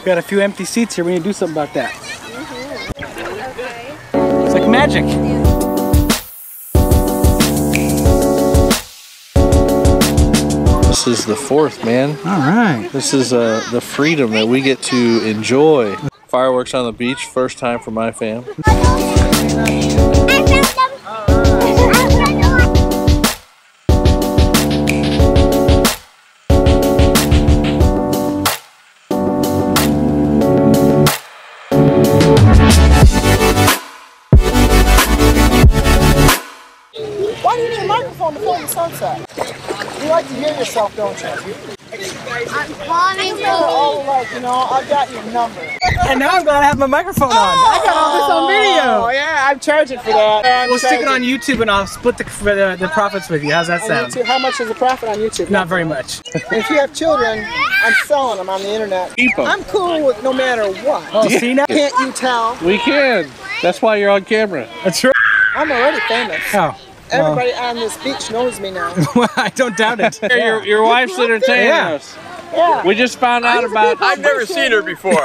got a few empty seats here. We need to do something about that. Okay. It's like magic. This is the 4th, man. All right. This is the freedom that we get to enjoy. Fireworks on the beach, first time for my fam. Why do you need a microphone to film the sunset? You like to hear yourself, don't you? I'm calling Oh, like, you know, I've got your number. And now I'm glad I have my microphone on. I got all this on video. Oh, yeah, I'm charging for that. We'll stick it on YouTube and I'll split the profits with you. How's that sound? YouTube. How much is the profit on YouTube? Not very much. If you have children, I'm selling them on the internet. Keep 'em. I'm cool with no matter what. Oh, see now? Can't you tell? We can. That's why you're on camera. That's right. I'm already famous. Oh. Everybody on this beach knows me now. Well, I don't doubt it. Your wife's entertaining us. Yeah. We just found out about. I've never seen her before.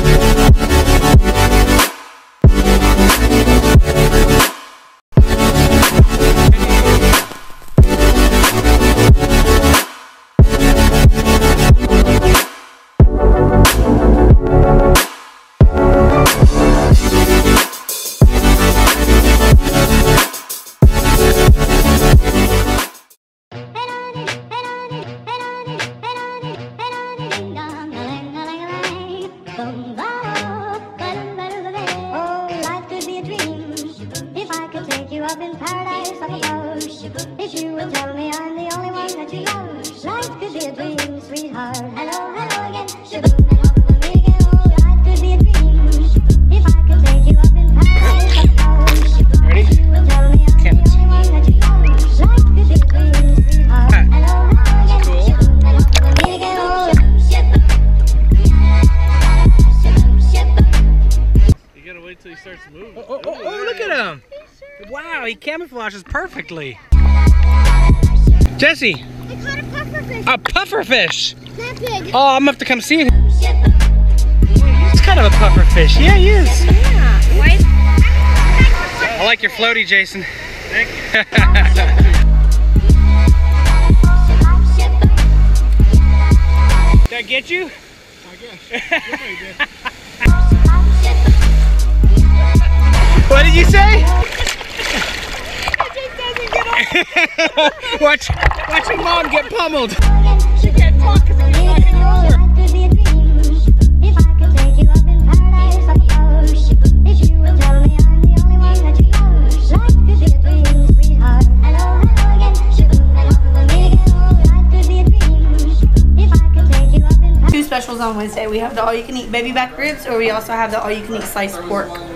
Oh, look at him. Wow, he camouflages perfectly. Jesse. I caught a pufferfish. A pufferfish. That big. Oh, I'm gonna have to come see it. He's kind of a pufferfish. Yeah, he is. Yeah. Why? I like your floaty, Jason. Thank you. Did I get you? I guess. What did you say? watch your mom get pummeled. She can't talk because you're knocking her over. Two specials on Wednesday. We have the all-you-can-eat baby back ribs, or we also have the all-you-can-eat sliced pork.